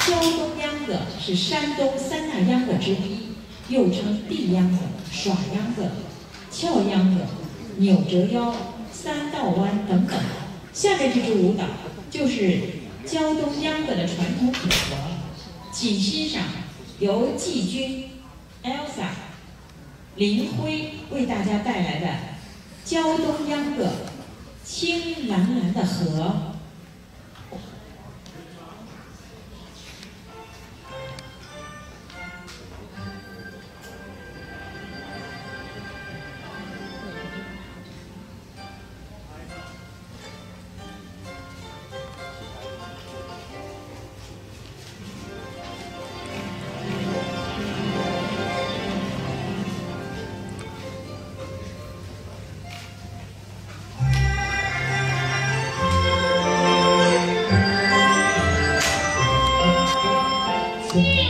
胶东秧歌是山东三大秧歌之一，又称地秧歌、耍秧歌、翘秧歌、扭折腰、三道弯等等。下面这支舞蹈就是胶东秧歌的传统组合，请欣赏由季军、Elsa、林辉为大家带来的胶东秧歌《青蓝蓝的河》。 是